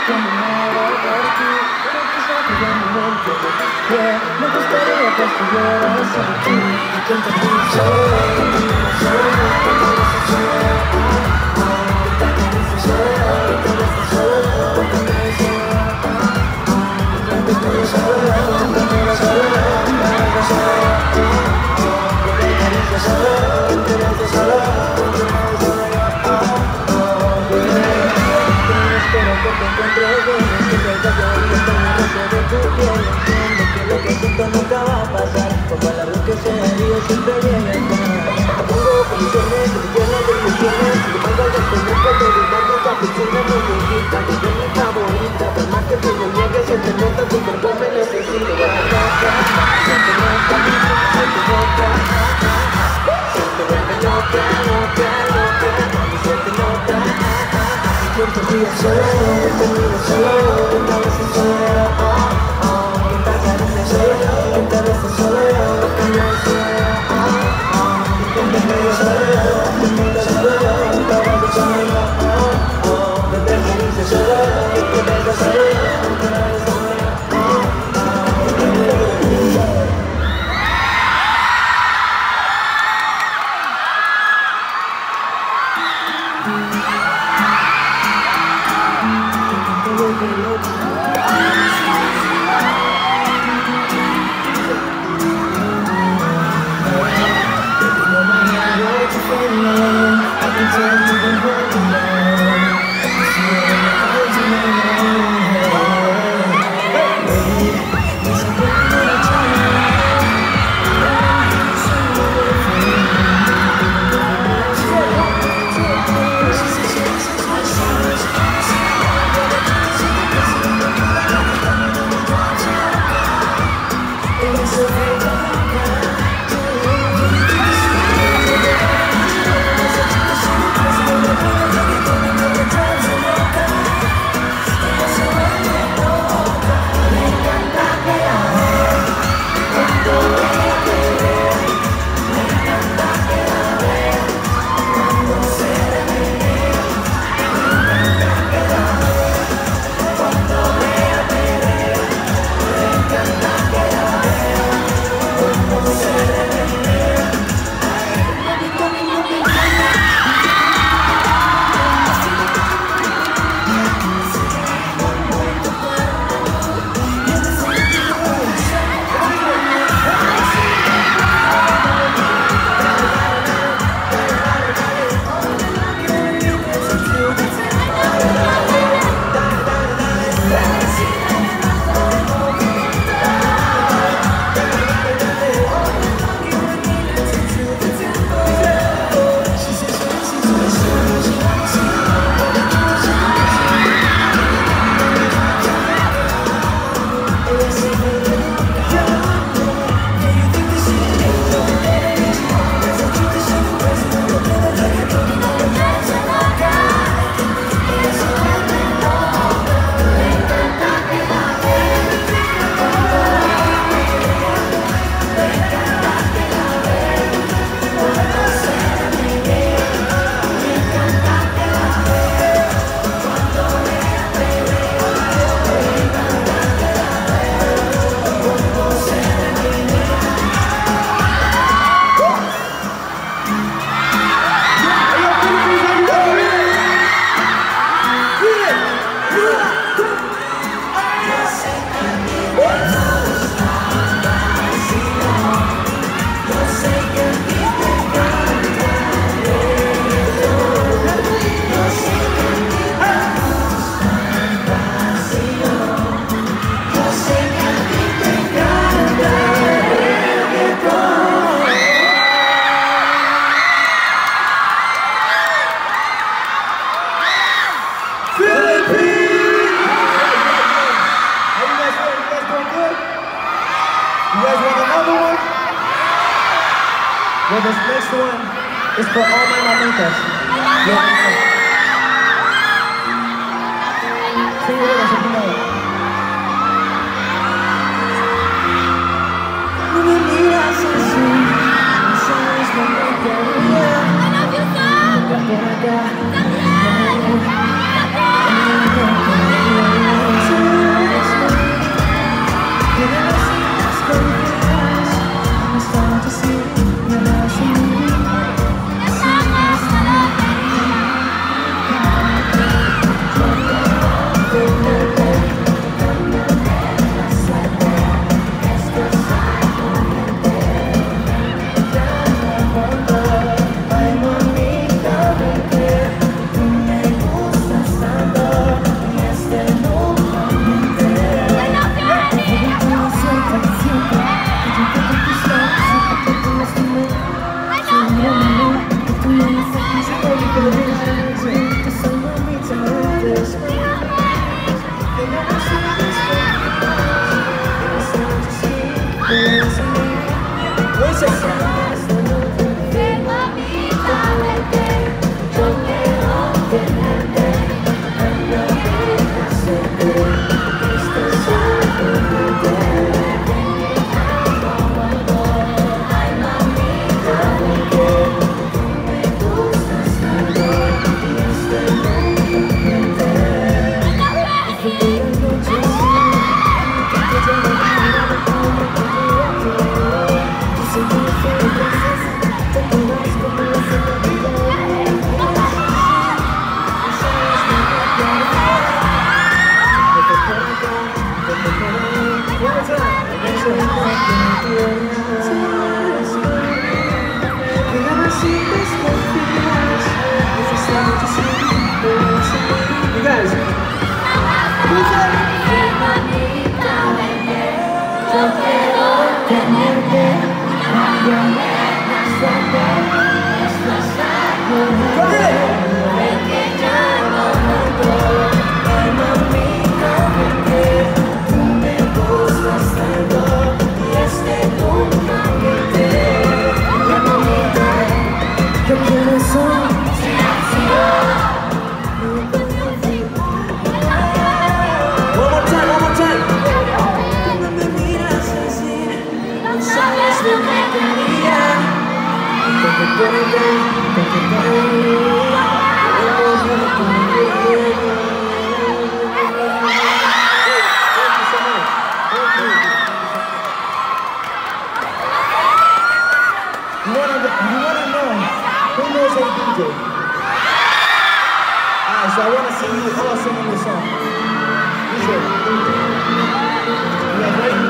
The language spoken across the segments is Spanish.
que me muero por ti. Pero quizás que ya no me entiendes. Me gustaría que estuvieras aquí. Y que te puse espero que te encuentres bien, que te vaya bien con el resto de tu piel. Entiendo que lo que siento nunca va a pasar, por palabras que se han ido siempre vienen más. Pongo condiciones, condiciones, condiciones. Si te pagas de tener que te digas que esta piscina no me quita, que es mi favorita. Por más que te lo niegues, se te nota, tu cuerpo me necesita. Se te nota, se te nota. Se te vuelve loca, loca, loca. Se te nota. Siento que yo solo, te miro solo, te abrazo solo, que te acaricie solo, que te beso solo, que no solo, que te miro solo, te miro solo, te abrazo solo, que te acaricie solo, que te beso solo, que no solo. Well, this next one is for all my mamitas. Sing it with us if you know it. No me miras así, no sabes dónde quería. I love you, sir. Por acá. So I want to see you all singing this song. You guys ready?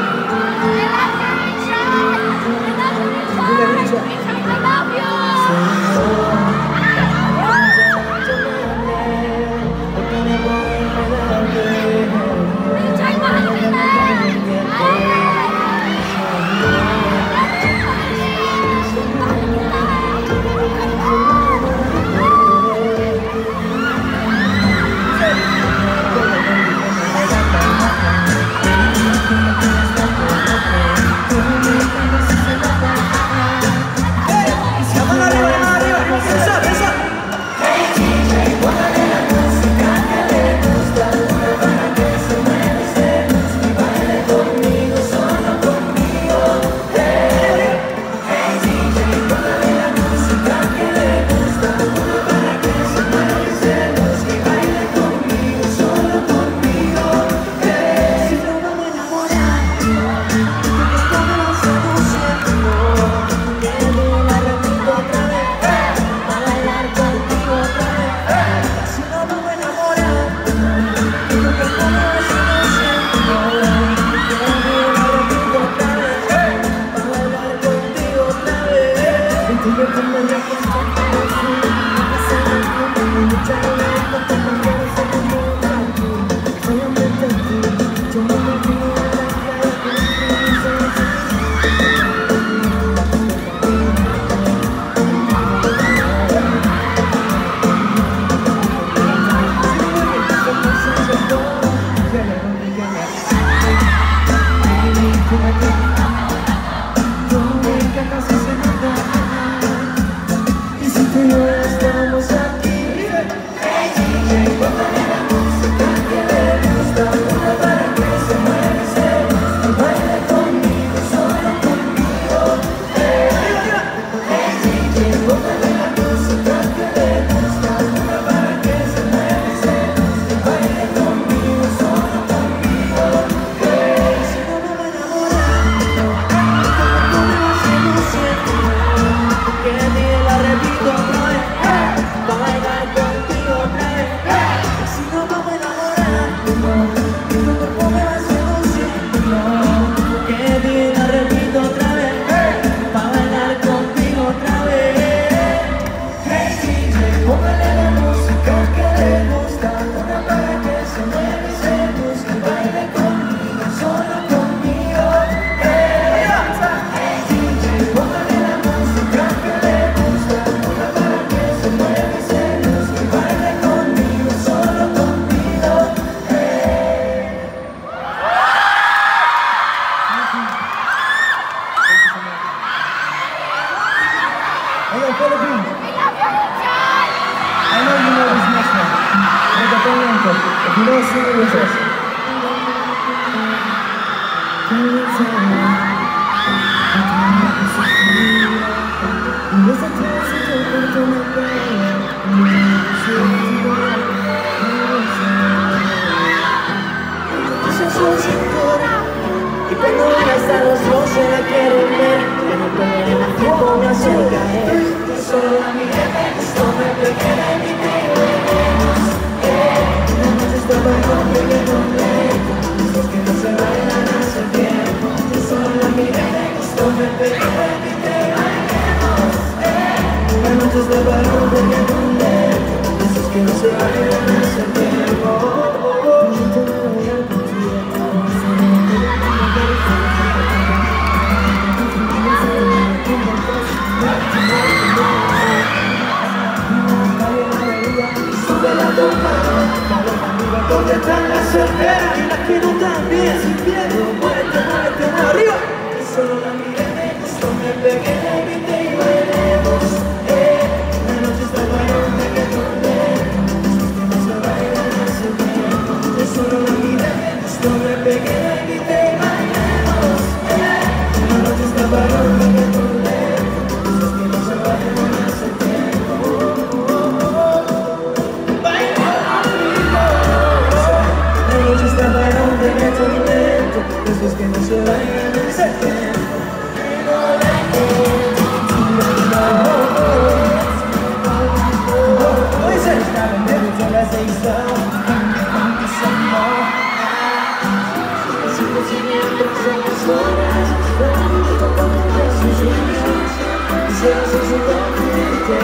If you don't sing it with us. Y cuando vengas a los 12 la quiero ver, que no peleen a tiempo me hace caer. Solo la miré, me gustó, me pegué, la invité y veremos. La noche estaba con reggaetonero, esos que no se bailan hace tiempo. Solo la miré, me gustó, me pegué, la invité y veremos. La noche estaba con reggaetonero, esos que no se bailan hace tiempo. Donde están las solteras y las que no están bien, sin miedo, muerte, arriba. Y solo la miré, me gustó, me pegué, la invité y bailemos. La noche está para un reggaetonero, esos que no se bailan hace tiempo. Y solo la miré, me gustó, me pegué, la invité y bailemos. La noche está para un reggaetonero, esos que no se bailan hace tiempo. Para un reggaetonero, esos que no se bailan hace tiempo. Sigo siguiendo las horas, dormido con sus hijas, y se hace su convite.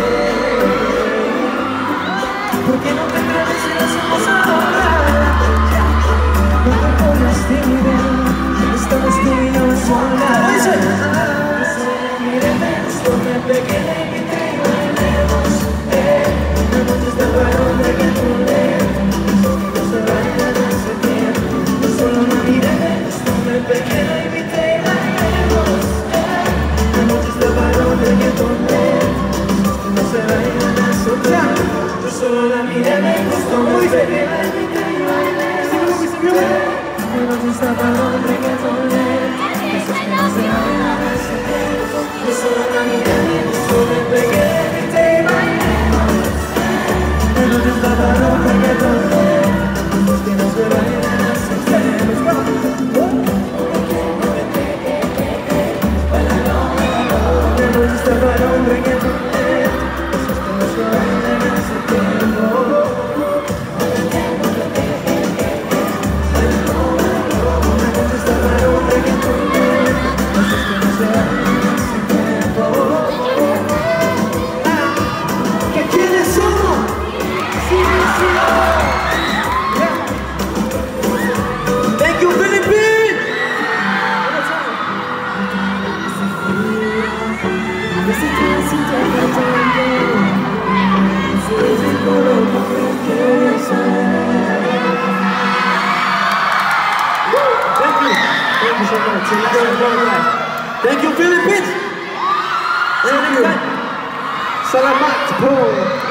¿Por qué no te atreves si lo hacemos ahora? No te pongas tímida, estamos tú y yo solas. Mire, me gustó, me pegué, la invité y bailemos. La noche está para un reggaetonero, esos que no se bailan hace tiempo. Yo solo me miré, me gustó, me pegué, la invité y bailemos. La noche está para un reggaetonero, esos que no se bailan hace tiempo. Yo solo la miré, me gustó, me pegué, la invité y bailemos. La noche está para un reggaetonero, esos que no se bailan hace tiempo. Yo solo la miré, me gustó, me pegué, la invité y bailemos. La noche está para un reggaetonero, esos que no se bailan hace tiempo. La noche está para un reggaetonero, esos que no se bailan hace tiempo. Thank you, Philippines! Thank you so much. Thank you, Philippines! Salamat po!